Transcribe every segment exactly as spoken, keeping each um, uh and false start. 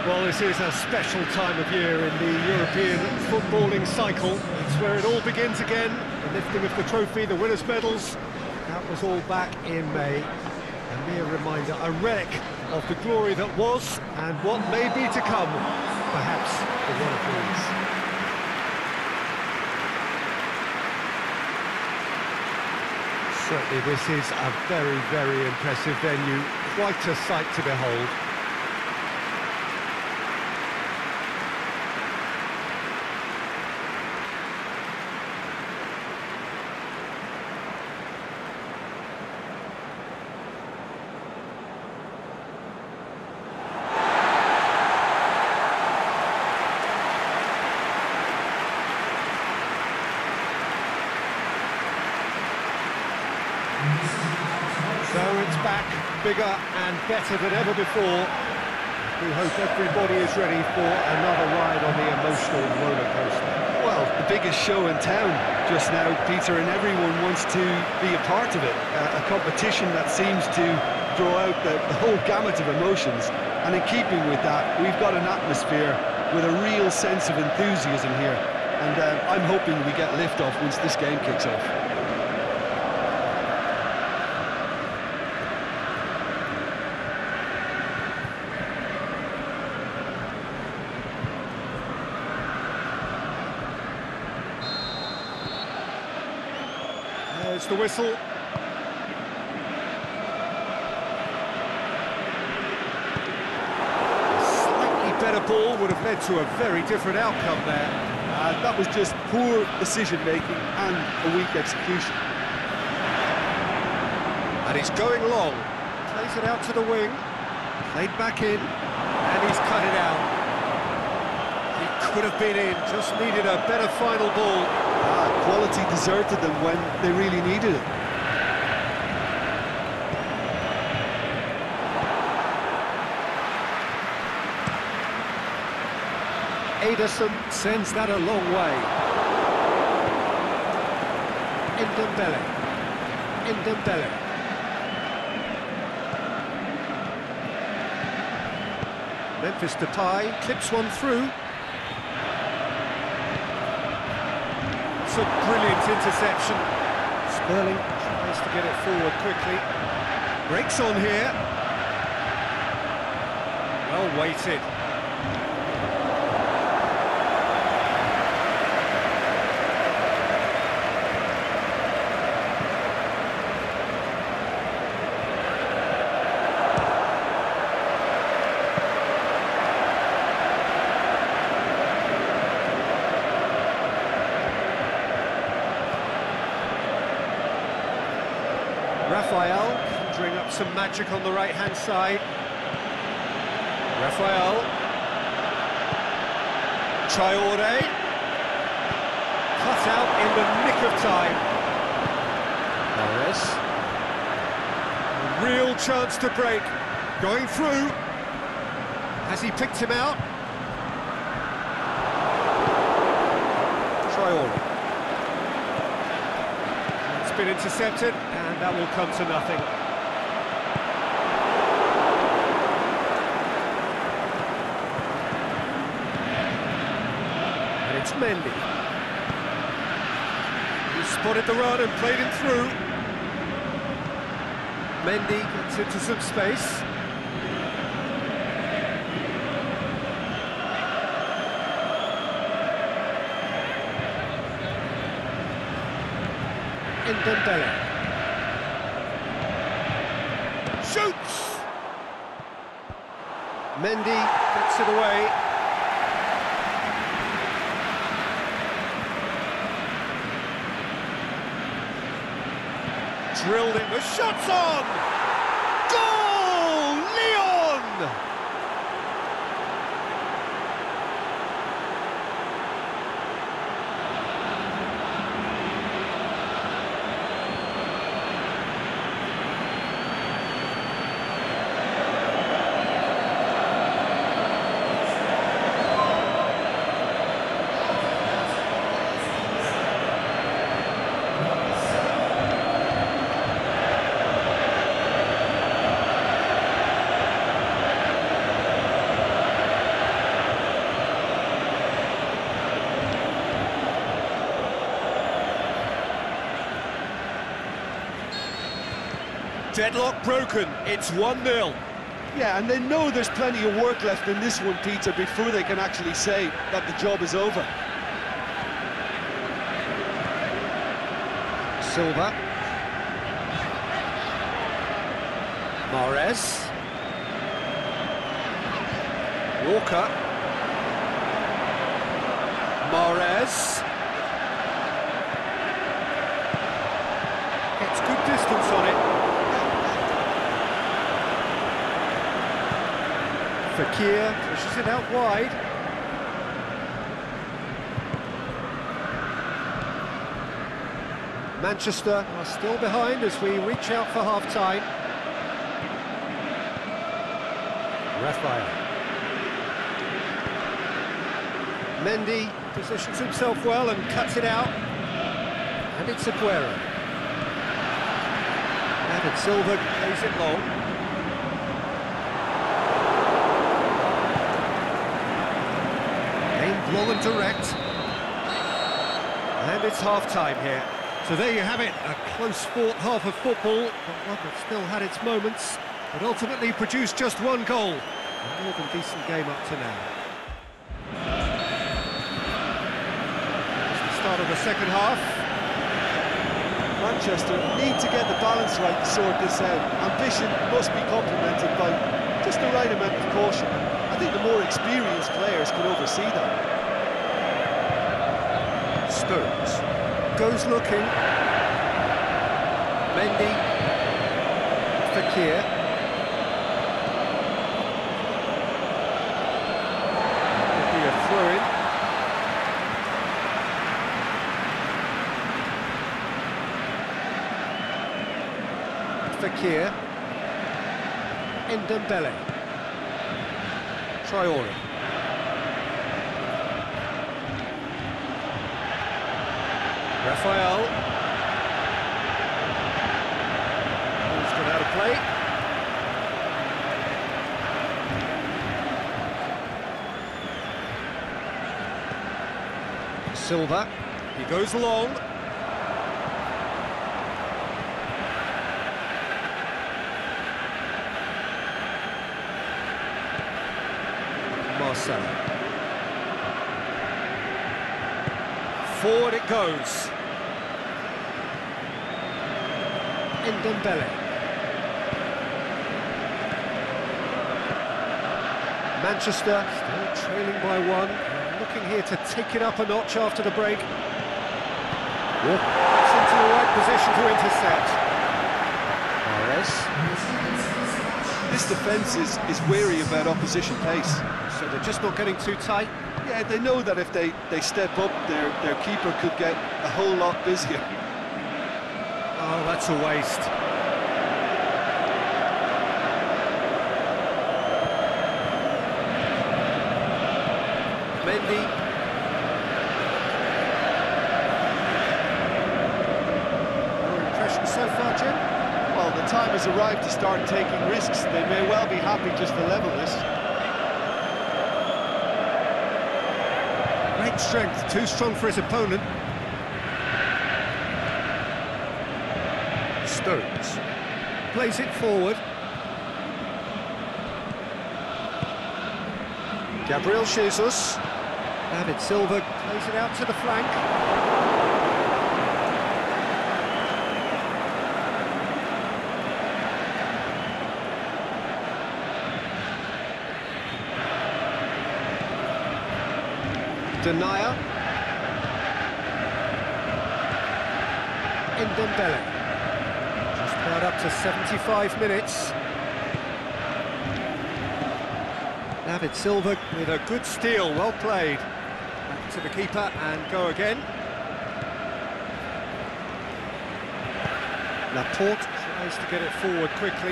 Well, this is a special time of year in the European footballing cycle. It's where it all begins again. The lifting of the trophy, the winners' medals. That was all back in May. A mere reminder, a relic of the glory that was and what may be to come, perhaps for one of these. Certainly this is a very, very impressive venue. Quite a sight to behold. So it's back, bigger and better than ever before. We hope everybody is ready for another ride on the emotional roller coaster. Well, the biggest show in town just now, Peter, and everyone wants to be a part of it. Uh, a competition that seems to draw out the, the whole gamut of emotions. And in keeping with that, we've got an atmosphere with a real sense of enthusiasm here. And uh, I'm hoping we get lift-off once this game kicks off. There's the whistle. A slightly better ball would have led to a very different outcome there. Uh, that was just poor decision-making and a weak execution. And he's going long. Plays it out to the wing. Played back in. And he's cut it out. He could have been in, just needed a better final ball. Ah, quality deserted them when they really needed it. Ederson sends that a long way. Ndombele. Ndombele. Memphis Depay clips one through. It's a brilliant interception. Sterling tries to get it forward quickly. Breaks on here. Well weighted. Raphael conjuring up some magic on the right-hand side. Raphael. Traore. Cut out in the nick of time. Morris. A real chance to break. Going through. Has he picked him out? Traore. It's been intercepted, and that will come to nothing. And it's Mendy. He spotted the run and played him through. Mendy gets into some space. Ndombele. Shoots! Mendy gets it away. Drilled it, the shot's on! Goal! Lyon! Deadlock broken, it's one nil. Yeah, and they know there's plenty of work left in this one, Peter, before they can actually say that the job is over. Silva. Mahrez. Walker. Mahrez. Gets good distance on it. Fekir pushes it out wide. Manchester are still behind as we reach out for half-time. Raphael. Mendy positions himself well and cuts it out. And it's Aguero. David Silva plays it long. Aimed long and direct. And it's half-time here. So there you have it, a close-fought half of football, but one that still had its moments, but ultimately produced just one goal. A more than decent game up to now. It's the start of the second half. Manchester need to get the balance right to sort this out. Ambition must be complemented by just the right amount of caution. I think the more experienced players can oversee that. Stones goes looking. Mendy. Fekir. Could be a throw-in. Fekir. Ndombele. Traore. Raphael. Ball's gone out of play. Silva. He goes long. Marcelo. Forward it goes. Ndombele. Manchester still trailing by one, looking here to take it up a notch after the break. Walker gets into the right position to intercept. Mahrez. This defence is, is wary about opposition pace. So they're just not getting too tight. Yeah, they know that if they, they step up, their, their keeper could get a whole lot busier. Oh, that's a waste. Mendy. Your impression so far, Jim? Well, the time has arrived to start taking risks. They may well be happy just to level this. Great strength, too strong for his opponent. Stones plays it forward. Gabriel Jesus. David Silva plays it out to the flank. Denier. Ndombele. Just played up to seventy-five minutes. David Silva with a good steal, well played. Back to the keeper and go again. Laporte tries to get it forward quickly.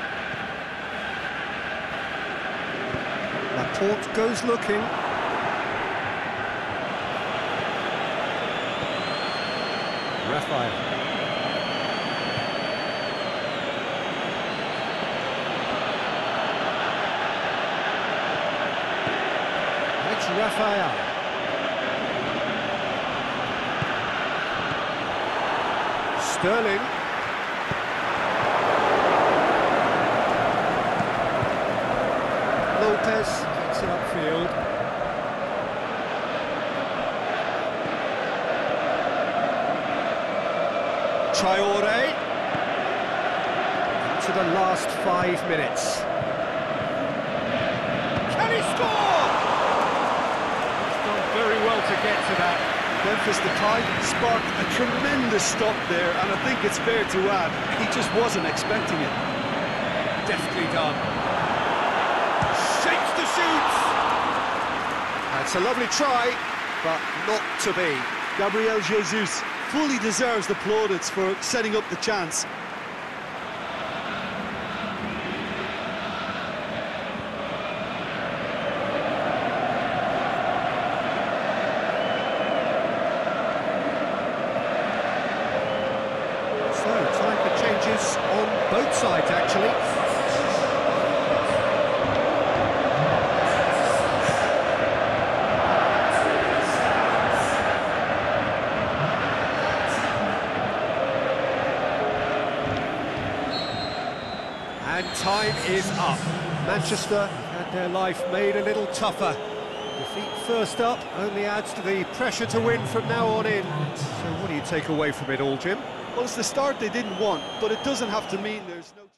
Laporte goes looking. Raphael. It's Raphael. Sterling. Lopez gets it upfield. Traore. To the last five minutes. Can he score? He's done very well to get to that. Memphis Depay sparked a tremendous stop there, and I think it's fair to add, he just wasn't expecting it. Deftly done. Shapes the shoots! That's a lovely try, but not to be. Gabriel Jesus fully deserves the plaudits for setting up the chance. So, time for changes on both sides, actually. And time is up. Manchester had their life made a little tougher. Defeat first up only adds to the pressure to win from now on in. So what do you take away from it all, Jim? Well, it's the start they didn't want, but it doesn't have to mean there's no...